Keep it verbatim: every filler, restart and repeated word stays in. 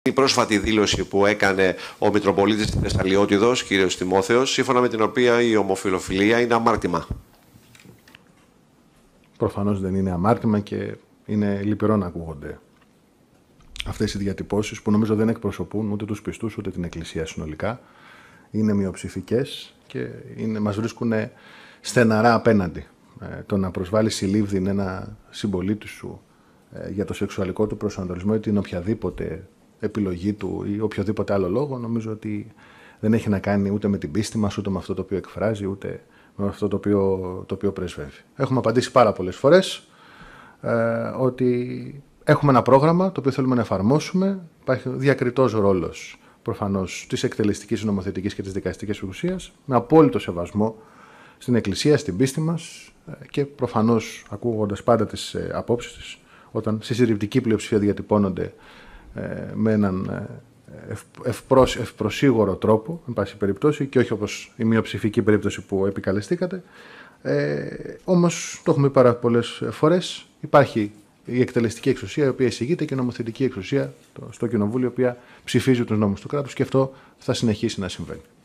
Η πρόσφατη δήλωση που έκανε ο Μητροπολίτης της Θεσσαλιώτιδος, κ. Τιμόθεος, σύμφωνα με την οποία η ομοφιλοφιλία είναι αμάρτημα. Προφανώς δεν είναι αμάρτημα και είναι λυπηρό να ακούγονται αυτές οι διατυπώσεις που νομίζω δεν εκπροσωπούν ούτε τους πιστούς ούτε την Εκκλησία συνολικά. Είναι μειοψηφικές και είναι, μας βρίσκουν στεναρά απέναντι. Ε, το να προσβάλλεις συλλήβδιν ένα συμπολίτη σου ε, για το σεξουαλικό του προσανατολισμό ή την οποιαδήποτε επιλογή του ή οποιοδήποτε άλλο λόγο, νομίζω ότι δεν έχει να κάνει ούτε με την πίστη μας, ούτε με αυτό το οποίο εκφράζει, ούτε με αυτό το οποίο, το οποίο πρεσβεύει. Έχουμε απαντήσει πάρα πολλές φορές ε, ότι έχουμε ένα πρόγραμμα το οποίο θέλουμε να εφαρμόσουμε. Υπάρχει διακριτός ρόλος προφανώς της εκτελεστικής, νομοθετικής και της δικαστικής εξουσίας, με απόλυτο σεβασμό στην Εκκλησία, στην πίστη μας και προφανώς ακούγοντας πάντα τις ε, απόψεις της, όταν στη συντριπτική πλειοψηφία διατυπώνονται ε, με έναν ε, ευπρόσ, ευπροσίγορο τρόπο, εν πάση περιπτώσει, και όχι όπως η μειοψηφική περίπτωση που επικαλεστήκατε. Ε, όμως, το έχουμε πει πάρα πολλές φορές, υπάρχει η εκτελεστική εξουσία, η οποία εισηγείται, και η νομοθετική εξουσία στο Κοινοβούλιο, η οποία ψηφίζει τους νόμους του κράτους, και αυτό θα συνεχίσει να συμβαίνει.